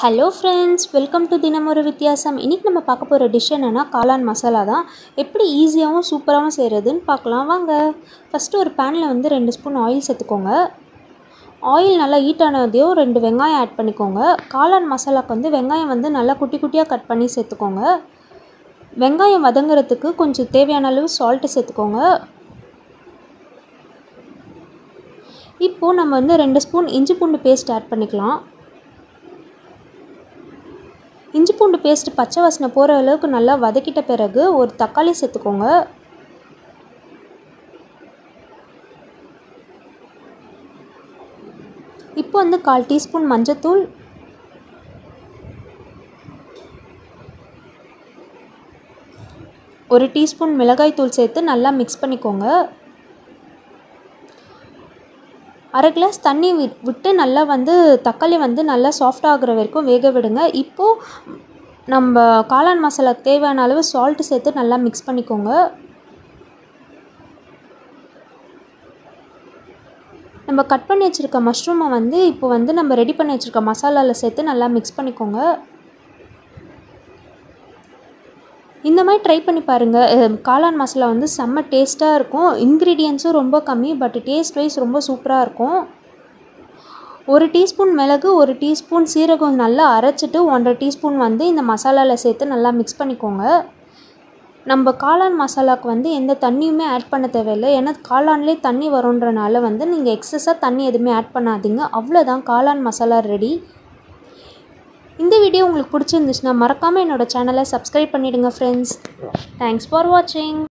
Hello friends, welcome to தினம் ஒரு வித்தியாசம். இன்றைக்கி நம்ம பார்க்க போகிற டிஷ் என்னென்னா காளான் மசாலா தான். எப்படி ஈஸியாகவும் சூப்பராகவும் செய்கிறதுன்னு பார்க்கலாம் வாங்க. ஃபஸ்ட்டு ஒரு பேனில் வந்து 2 ஸ்பூன் ஆயில் சேர்த்துக்கோங்க. ஆயில் நல்லா ஹீட் ஆனதையும் 2 வெங்காயம் ஆட் பண்ணிக்கோங்க. காளான் மசாலாவுக்கு வந்து வெங்காயம் வந்து நல்லா குட்டி குட்டியாக கட் பண்ணி சேர்த்துக்கோங்க. வெங்காயம் வதங்குறதுக்கு கொஞ்சம் தேவையான அளவு சால்ட்டு சேர்த்துக்கோங்க. இப்போது நம்ம வந்து 2 ஸ்பூன் இஞ்சி பூண்டு பேஸ்ட் ஆட் பண்ணிக்கலாம். இஞ்சி பூண்டு பேஸ்ட் பச்சை வாசனை போகிற அளவுக்கு நல்லா வதக்கிட்ட பிறகு ஒரு தக்காளி சேர்த்துக்கோங்க. இப்போ வந்து 1/4 டீஸ்பூன் மஞ்சத்தூள், 1 டீஸ்பூன் மிளகாய் தூள் சேர்த்து நல்லா மிக்ஸ் பண்ணிக்கோங்க. 1/2 கிளாஸ் தண்ணி விட்டு நல்லா வந்து தக்காளி வந்து நல்லா சாஃப்ட் ஆகிற வரைக்கும் வேக விடுங்க. இப்போது நம்ம காளான் மசாலாக்கு தேவையான அளவு சால்ட்டு சேர்த்து நல்லா மிக்ஸ் பண்ணிக்கோங்க. நம்ம கட் பண்ணி வச்சுருக்க மஷ்ரூமை வந்து இப்போ வந்து நம்ம ரெடி பண்ணி வச்சுருக்க மசாலாவில் சேர்த்து நல்லா மிக்ஸ் பண்ணிக்கோங்க. இந்த மாதிரி ட்ரை பண்ணி பாருங்கள். காளான் மசாலா வந்து செம்ம டேஸ்ட்டாக இருக்கும். இன்க்ரீடியன்ஸும் ரொம்ப கம்மி, பட் டேஸ்ட் வைஸ் ரொம்ப சூப்பராக இருக்கும். 1 டீஸ்பூன் மிளகு, 1 டீஸ்பூன் சீரகம் நல்லா அரைச்சிட்டு 1/2 டீஸ்பூன் வந்து இந்த மசாலாவில் சேர்த்து நல்லா மிக்ஸ் பண்ணிக்கோங்க. நம்ம காளான் மசாலாவுக்கு வந்து எந்த தண்ணியுமே ஆட் பண்ண தேவையில்லை. ஏன்னா காளான்லேயே தண்ணி வரும்ன்றனால வந்து நீங்கள் எக்ஸஸாக தண்ணி எதுவுமே ஆட் பண்ணாதீங்க. அவ்வளோதான், காளான் மசாலா ரெடி. இந்த வீடியோ உங்களுக்கு பிடிச்சிருந்துச்சுன்னா மறக்காமல் என்னோடய சேனலை சப்ஸ்கிரைப் பண்ணிவிடுங்க ஃப்ரெண்ட்ஸ். தேங்க்ஸ் ஃபார் வாட்சிங்.